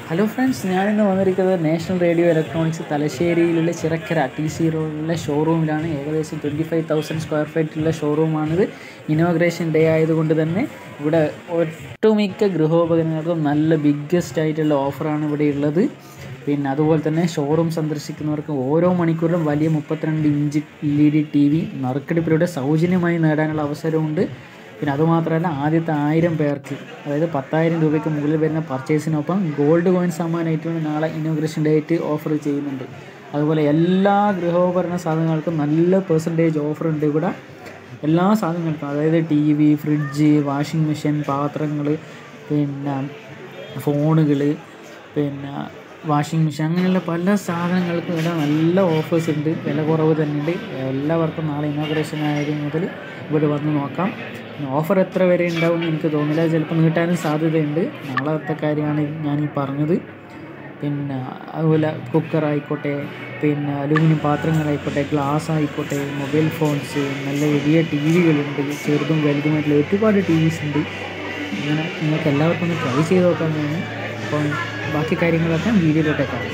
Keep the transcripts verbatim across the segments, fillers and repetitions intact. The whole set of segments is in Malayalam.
ഹലോ ഫ്രണ്ട്സ്, ഞാനിന്ന് വന്നിരിക്കുന്നത് നാഷണൽ റേഡിയോ ഇലക്ട്രോണിക്സ് തലശ്ശേരിയിലുള്ള ചിറക്കര ടി സി റോഡിലെ ഷോറൂമിലാണ്. ഏകദേശം ട്വൻറ്റി ഫൈവ് തൗസൻഡ് സ്ക്വയർ ഫീറ്റുള്ള ഷോറൂമാണിത്. ഇനോഗ്രേഷൻ ഡേ ആയതുകൊണ്ട് തന്നെ ഇവിടെ ഒട്ടുമിക്ക ഗൃഹോപകരണങ്ങൾക്കും നല്ല ബിഗ്ഗസ്റ്റ് ആയിട്ടുള്ള ഓഫറാണ് ഇവിടെ ഉള്ളത്. പിന്നെ അതുപോലെ തന്നെ ഷോറൂം സന്ദർശിക്കുന്നവർക്ക് ഓരോ മണിക്കൂറിലും വലിയ മുപ്പത്തിരണ്ട് inch L E D T V നറുക്കെടുപ്പിലൂടെ സൗജന്യമായി നേടാനുള്ള അവസരമുണ്ട്. പിന്നെ അതുമാത്രമല്ല, ആദ്യത്തെ ആയിരം പേർക്ക്, അതായത് പത്തായിരം രൂപയ്ക്ക് മുകളിൽ വരുന്ന പർച്ചേസിനൊപ്പം ഗോൾഡ് കോയിൻ സമ്മാനമായിട്ട് നാളെ ഇനോഗ്രേഷൻ ഡേറ്റ് ഓഫർ ചെയ്യുന്നുണ്ട്. അതുപോലെ എല്ലാ ഗൃഹോപകരണ സാധനങ്ങൾക്കും നല്ല പെർസെൻറ്റേജ് ഓഫർ ഉണ്ട് ഇവിടെ. എല്ലാ സാധനങ്ങൾക്കും, അതായത് T V, fridge, washing machine, പാത്രങ്ങൾ, പിന്നെ ഫോണുകൾ, പിന്നെ വാഷിംഗ് മെഷീൻ, അങ്ങനെയുള്ള പല സാധനങ്ങൾക്കും ഇവിടെ നല്ല ഓഫേഴ്സ് ഉണ്ട്. വില കുറവ് തന്നെയുണ്ട്. എല്ലാവർക്കും നാളെ ഇനോഗ്രേഷൻ ആയത് മുതൽ ഇവിടെ വന്ന് നോക്കാം. ഓഫർ എത്ര വരെ ഉണ്ടാവും എന്ന് എനിക്ക് തോന്നില്ല, ചിലപ്പോൾ നീട്ടാനും സാധ്യതയുണ്ട്. നാളത്തെ കാര്യമാണ് ഞാനീ പറഞ്ഞത്. പിന്നെ അതുപോലെ കുക്കറായിക്കോട്ടെ, പിന്നെ അലൂമിനിയം പാത്രങ്ങളായിക്കോട്ടെ, ഗ്ലാസ് ആയിക്കോട്ടെ, മൊബൈൽ ഫോൺസ്, നല്ല വലിയ ടി വികളുണ്ട്. ചെറുതും വലുതുമായിട്ടുള്ള ഒരുപാട് ടി വിസ് ഉണ്ട്. ഇങ്ങനെ നിങ്ങൾക്ക് എല്ലാവർക്കും ഒന്ന് ട്രൈ ചെയ്ത് നോക്കാമെന്നാണ്. അപ്പോൾ ബാക്കി കാര്യങ്ങളൊക്കെ വീഡിയോയിലോട്ടേക്കാണ്.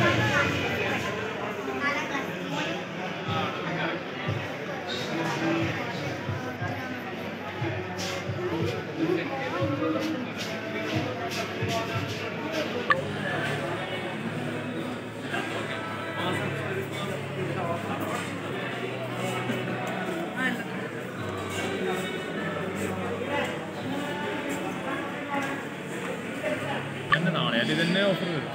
നാളെ തന്നെ ഓഫർ വരും.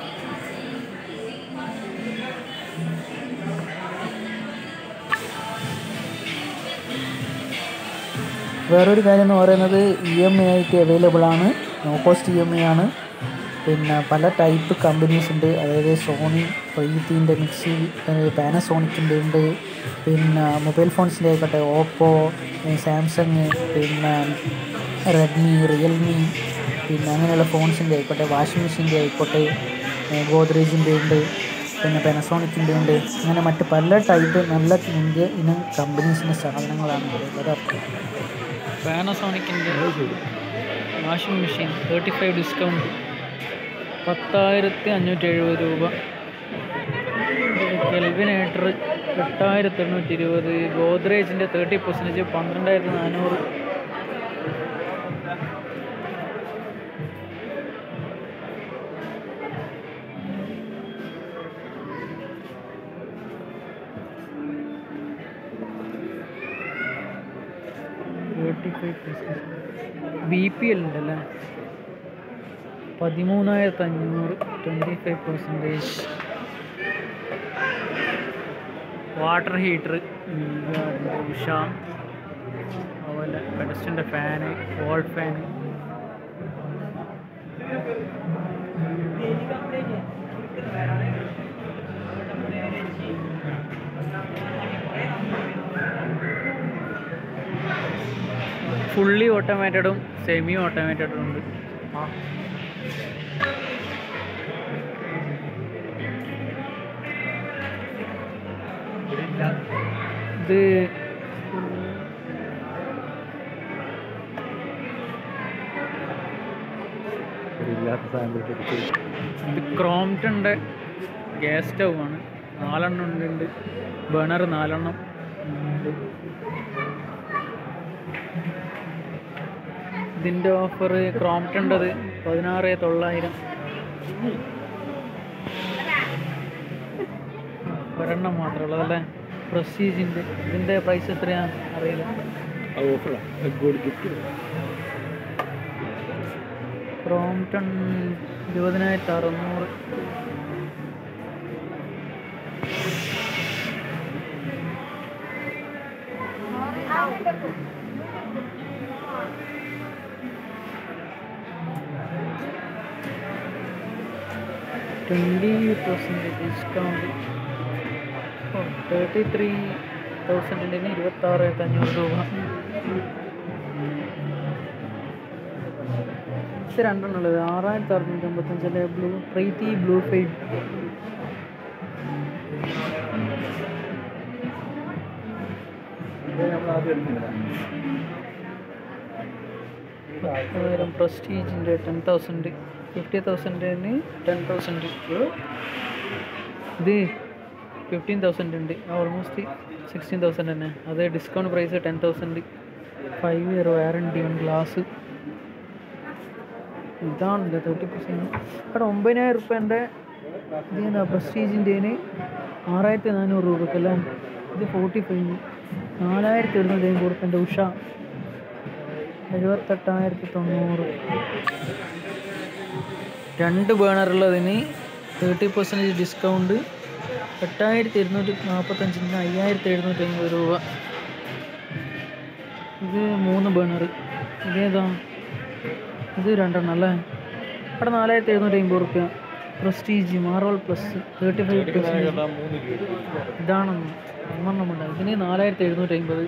വേറൊരു കാര്യം എന്ന് പറയുന്നത്, ഇ എം ഐ ആയിട്ട് അവൈലബിൾ ആണ്. No cost E M I ആണ്. പിന്നെ പല ടൈപ്പ് കമ്പനീസ് ഉണ്ട്. അതായത് സോണി, പ്രീതിൻ്റെ, മിക്സി, പാനസോണിക്കിൻ്റെ ഉണ്ട്. പിന്നെ മൊബൈൽ ഫോൺസിൻ്റെ ആയിക്കോട്ടെ, ഓപ്പോ, സാംസങ്, പിന്നെ റെഡ്മി, റിയൽമി, പിന്നെ അങ്ങനെയുള്ള ഫോൺസിൻ്റെ ആയിക്കോട്ടെ, വാഷിംഗ് മെഷീൻ്റെ ആയിക്കോട്ടെ, ഗോദ്രേജിൻ്റെ ഉണ്ട്, പിന്നെ പാനസോണിക്കിൻ്റെ ഉണ്ട്. അങ്ങനെ മറ്റ് പല ടൈപ്പ് നല്ല ഇന്ത്യ ഇനം കമ്പനീസിൻ്റെ സാധനങ്ങളാണ് ഉള്ളത്. പാനസോണിക്കിൻ്റെ washing machine thirty five discount പത്തായിരത്തി അഞ്ഞൂറ്റി എഴുപത് രൂപ. കെൽവിനേറ്റർ എട്ടായിരത്തി എണ്ണൂറ്റി ഇരുപത്. ഗോദ്രേജിൻ്റെ തേർട്ടി പെർസെൻറ്റേജ് പന്ത്രണ്ടായിരത്തി നാനൂറ്. Thirty five percentage B P L ഉണ്ടല്ലേ, പതിമൂന്നായിരത്തി അഞ്ഞൂറ്. Twenty five percentage. Water heater, Usha, അതുപോലെ പെഡസ്റ്റിൻ്റെ ഫാന്, വോൾ ഫാന്, ഫുള്ളി ഓട്ടോമാറ്റഡും സെമി ഓട്ടോമാറ്റഡും ഉണ്ട്. ഇത് ഇത് ക്രോംപ്ടൻ്റെ ഗ്യാസ് സ്റ്റൗ ആണ്. നാലെണ്ണം ഉണ്ട്. ബേണർ നാലെണ്ണം ഉണ്ട്. ഇതിൻ്റെ ഓഫർ ക്രോംപ്ടൻ്റെത് പതിനാറ് തൊള്ളായിരം. ഒരെണ്ണം മാത്രമുള്ളതല്ലേ. പ്രസ്റ്റീജിൻ്റെ ഇതിൻ്റെ പ്രൈസ് എത്രയാണ് അറിയില്ല. ക്രോംപ്ടൺ ഇരുപതിനായിരത്തി അറുന്നൂറ്. Twenty percentage discount. Thirty three തൗസൻഡിന് ഇരുപത്താറായിരത്തി അഞ്ഞൂറ് രൂപ. ഇത് രണ്ടെണ്ണം ഉള്ളത് ആറായിരത്തി അറുന്നൂറ്റി അമ്പത്തഞ്ചല്ലേ. ബ്ലൂ പ്രീതി ബ്ലൂ ഫെയ്ഡ്. പത്തായിരം പ്രസ്റ്റീജിൻ്റെ ടെൻ തൗസൻഡ്. ഫിഫ്റ്റി തൗസൻഡിന് ടെൻ തൗസൻഡ്. ഇത് ഫിഫ്റ്റീൻ തൗസൻഡ് ഉണ്ട്, ഓൾമോസ്റ്റ് സിക്സ്റ്റീൻ തൗസൻഡ് തന്നെ. അത് discount price ten thousand. Five year warranty on glass. ഇതാണല്ലോ തേർട്ടി പെർസെൻറ്റ്. അവിടെ ഒമ്പതിനായിരം റുപ്യേൻ്റെ ഇതെന്താ പ്രസ്റ്റീജിൻ്റെന് ആറായിരത്തി നാനൂറ് രൂപക്കല്ലേ. ഇത് ഫോർട്ടി ഫൈവ് നാലായിരത്തി എഴുന്നൂറ്റി അമ്പത് റുപ്യൻ്റെ ഉഷ എഴുപത്തെട്ടായിരത്തി തൊണ്ണൂറ്. രണ്ട് ബേണറുള്ളതിന് തേർട്ടി പെർസെൻറ്റേജ് ഡിസ്കൗണ്ട് എട്ടായിരത്തി ഇരുന്നൂറ്റി നാൽപ്പത്തഞ്ചിന് അയ്യായിരത്തി എഴുന്നൂറ്റി അമ്പത് രൂപ. ഇത് മൂന്ന് ബേണർ. ഇതേതാ? ഇത് രണ്ടെണ്ണം അല്ലേ. അവിടെ നാലായിരത്തി എഴുന്നൂറ്റി അമ്പത് റുപ്യ. Prestige Marvel Plus thirty five percentage. ഇതാണ് ഒന്നെണ്ണം ഉണ്ട്. ഇതിന് നാലായിരത്തി എഴുന്നൂറ്റി അമ്പത്.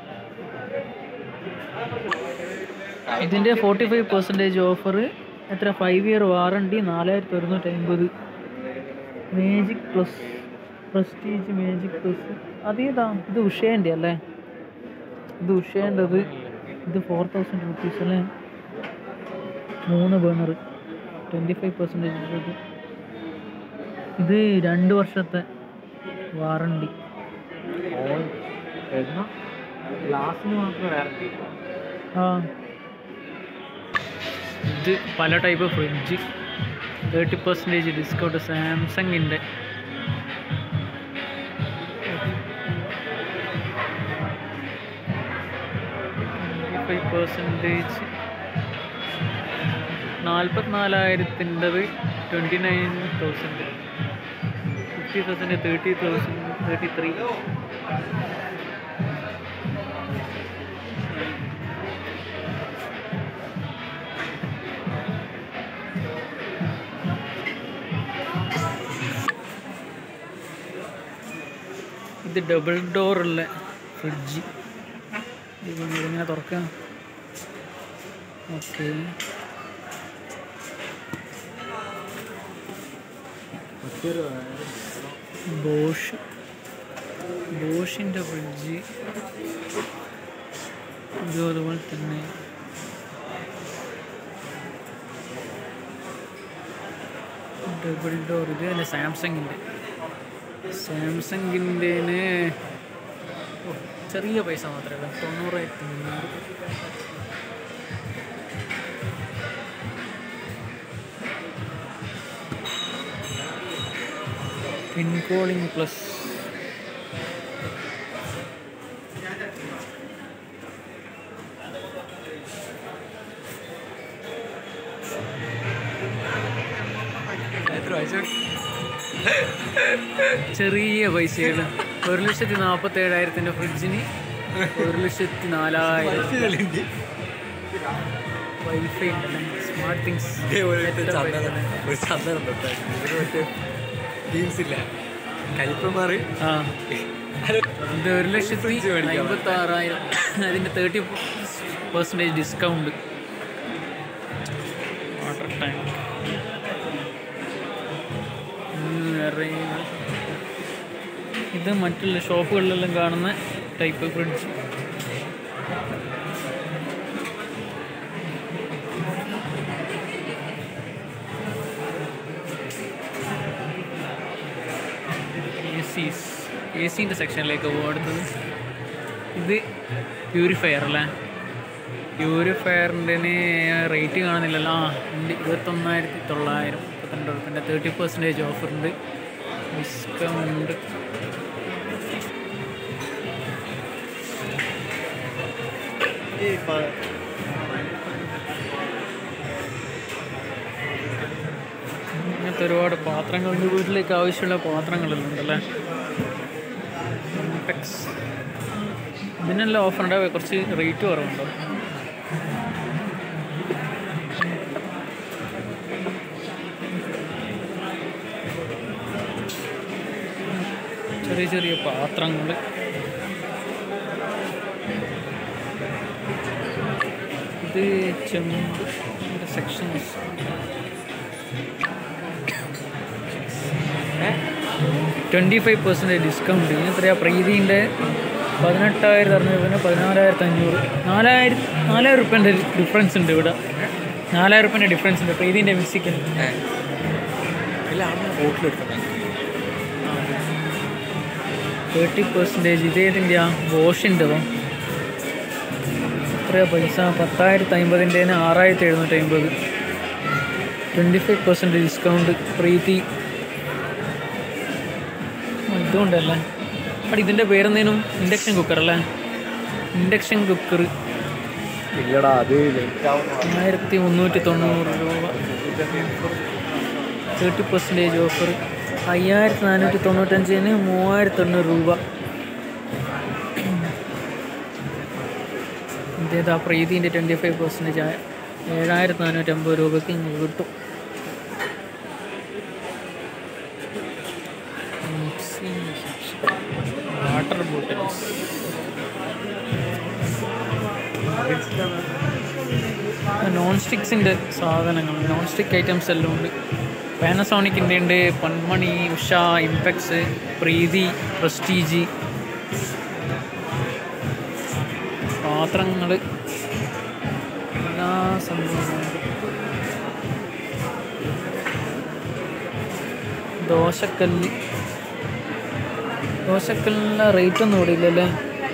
ഇതിൻ്റെ ഫോർട്ടി ഫൈവ് പെർസെൻറ്റേജ് ഓഫർ എത്ര? ഫൈവ് ഇയർ വാറണ്ടി നാലായിരത്തി ഒരുന്നൂറ്റി അമ്പത്. Magic Plus Prestige Magic Plus അതേതാ? ഇത് ഉഷേൻ്റെ അല്ലേ? ഇത് ഉഷേൻ്റെത്. ഇത് ഫോർ തൗസൻഡ് റുപ്പീസ് അല്ലേ. മൂന്ന് ബേണർ ട്വൻറ്റി ഫൈവ് പെർസെൻറ്റേജ്. ഇത് രണ്ട് വർഷത്തെ വാറണ്ടി. ഗ്ലാസിന് മാത്രം വാറണ്ടി. ആ ഇത് പല type fridge thirty percentage discount. സാംസങ്ങിൻ്റെ ട്വൻറ്റി ഫൈവ് പെർസെൻറ്റേജ് നാൽപ്പത്തിനാലായിരത്തിൻ്റെത് twenty nine thousand. Fifty thousand thirty thousand thirty three. ഇത് ഡബിൾ ഡോറുള്ള ഫ്രിഡ്ജ്. ഇങ്ങനെ തുറക്കാം. ഓക്കെ. ബോഷ് ബോഷിൻ്റെ ഫ്രിഡ്ജ്. ഇതും അതുപോലെ തന്നെ. Double door. ഇത് തന്നെ സാംസങ്ങിൻ്റെ. സാംസങ്ങിൻ്റെ ചെറിയ പൈസ മാത്രമല്ല, തൊണ്ണൂറായിരത്തി മുന്നൂറ്. പിൻകോളിംഗ് പ്ലസ്. ചെറിയ പൈസകൾ. ഒരു ലക്ഷത്തി നാൽപ്പത്തി ഏഴായിരത്തിൻ്റെ ഫ്രിഡ്ജിന് ഒരു ലക്ഷത്തി നാലായിരം. വൈഫൈ ഉണ്ടല്ലേ, സ്മാർട്ട് തിങ്സ്. ആ ഇത് ഒരു ലക്ഷത്തി അമ്പത്തി ആറായിരം. അതിൻ്റെ thirty percentage discount. Water tank. വേറെ ഇത് മറ്റുള്ള ഷോപ്പുകളിലെല്ലാം കാണുന്ന ടൈപ്പ് ഫ്രിഡ്ജ്. എ സിൻ്റെ സെക്ഷനിലേക്ക് പോകും. അടുത്തത് ഇത് പ്യൂരിഫയർ അല്ലേ. പ്യൂരിഫയറിൻ്റെ റേറ്റ് കാണുന്നില്ലല്ലോ. ആ ഉണ്ട്, ഇരുപത്തൊന്നായിരത്തി തൊള്ളായിരം മുപ്പത്തിരണ്ട് റുപ്യൻ്റെ തേർട്ടി പെർസെൻറ്റേജ് ഓഫറുണ്ട്, ഡിസ്കൗണ്ട്. ഇങ്ങനത്തെ ഒരുപാട് പാത്രങ്ങളുണ്ട്. വീട്ടിലേക്ക് ആവശ്യമുള്ള പാത്രങ്ങളെല്ലാം ഉണ്ടല്ലേ. ടെക്സ് ഇതിനെല്ലാം ഓഫർ ഉണ്ടാവുക, കുറച്ച് റേറ്റ് കുറവുണ്ടോ. ചെറിയ ചെറിയ പാത്രങ്ങൾ. ഇത് ചെമ്പ് sections. Twenty five percentage discount. ഇനി എത്രയാണ്? പ്രീതിൻ്റെ പതിനെട്ടായിരത്തി അറുന്നൂറ്, പിന്നെ പതിനാലായിരത്തി അഞ്ഞൂറ്. നാലായിരത്തി നാലായിരം റുപ്യൻ്റെ ഡിഫറൻസ് ഉണ്ട് ഇവിടെ. നാലായിരം റുപ്യൻ്റെ ഡിഫറൻസ് ഉണ്ട് പ്രീതിൻ്റെ മിക്സിക്ക്. തേർട്ടി പെർസെൻറ്റേജ് ഇതേതിൻ്റെയാ ബോഷിൻ്റെ എത്രയാ പൈസ? പത്തായിരത്തി അമ്പതിൻ്റെന് ആറായിരത്തി എഴുന്നൂറ്റി അമ്പത്. Twenty five percent discount Preethi. ഇതുകൊണ്ടല്ലേ അവിടെ ഇതിൻ്റെ പേരെന്തേനും? ഇൻഡക്ഷൻ കുക്കർ അല്ലേ? ഇൻഡക്ഷൻ കുക്കർ ഇല്ലടാ, അത് ആയിരത്തി മുന്നൂറ്റി തൊണ്ണൂറ് രൂപ. Thirty percentage offer. അയ്യായിരത്തി നാനൂറ്റി തൊണ്ണൂറ്റഞ്ചിന് മൂവായിരത്തി തൊണ്ണൂറ് രൂപ. ഇതേതാ പ്രീതിൻ്റെ ട്വൻറ്റി ഫൈവ് പെർസെൻറ്റേജ് ആയ ഏഴായിരത്തി നാനൂറ്റി അമ്പത് രൂപയ്ക്ക് നിങ്ങൾക്ക് കിട്ടും. വാട്ടർ ബോട്ടിൽസ് നോൺ സ്റ്റിക്സിൻ്റെ സാധനങ്ങൾ, നോൺ സ്റ്റിക്ക് ഐറ്റംസ് എല്ലാം ഉണ്ട്. പാനസോണിക്കിൻ്റെ ഉണ്ട്, പൊന്മണി, ഉഷ, ഇംപെക്സ്, പ്രീതി, പ്രസ്റ്റീജ് പാത്രങ്ങൾ എല്ലാ സംഭവങ്ങളും. ദോശക്കല്ല്, ദോശക്കല്ലിൻ്റെ റേറ്റ് ഒന്നും ഇവിടെ ഇല്ലല്ലേ?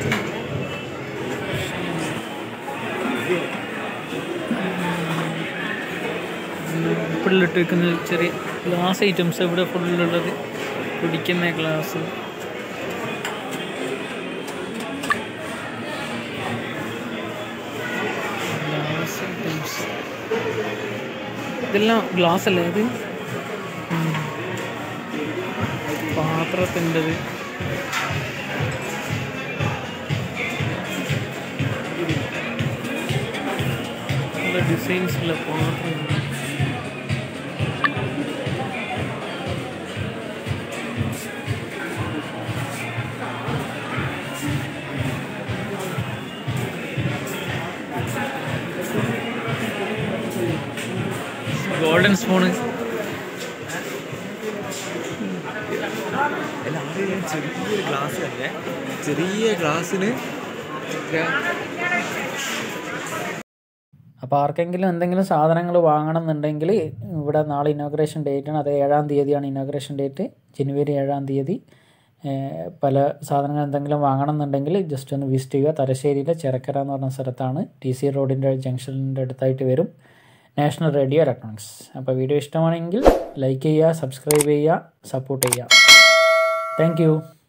ഉപ്പിലിട്ട് വെക്കുന്ന ചെറിയ ഗ്ലാസ് ഐറ്റംസ് ഇവിടെ ഫുള്ളുള്ളത്. കുടിക്കുന്ന ഗ്ലാസ്, ഗ്ലാസ് ഐറ്റംസ് ഇതെല്ലാം ഗ്ലാസ് അല്ലേ? ഇത് പാത്രത്തിൻ്റെത്. നല്ല ഡിസൈൻസുള്ള പാത്രം. Golden spoon. ചെറിയൊരു ഗ്ലാസ് തന്നെ, ചെറിയ ഗ്ലാസ്സിന്. അപ്പോൾ ആർക്കെങ്കിലും എന്തെങ്കിലും സാധനങ്ങൾ വാങ്ങണം എന്നുണ്ടെങ്കിൽ ഇവിടെ നാളെ ഇനോഗ്രേഷൻ ഡേറ്റാണ്. അത് ഏഴാം തീയതിയാണ് ഇനോഗ്രേഷൻ ഡേറ്റ്, ജനുവരി ഏഴാം തീയതി. പല സാധനങ്ങൾ എന്തെങ്കിലും വാങ്ങണം എന്നുണ്ടെങ്കിൽ ജസ്റ്റ് ഒന്ന് വിസിറ്റ് ചെയ്യുക. തലശ്ശേരിയിലെ ചെറക്കര എന്ന് പറഞ്ഞ സ്ഥലത്താണ്. ടി സി റോഡിൻ്റെ ജംഗ്ഷനിൻ്റെ അടുത്തായിട്ട് വരും നാഷണൽ റേഡിയോ ഇലക്ട്രോണിക്സ്. അപ്പോൾ വീഡിയോ ഇഷ്ടമാണെങ്കിൽ ലൈക്ക് ചെയ്യുക, സബ്സ്ക്രൈബ് ചെയ്യുക, സപ്പോർട്ട് ചെയ്യുക. Thank U.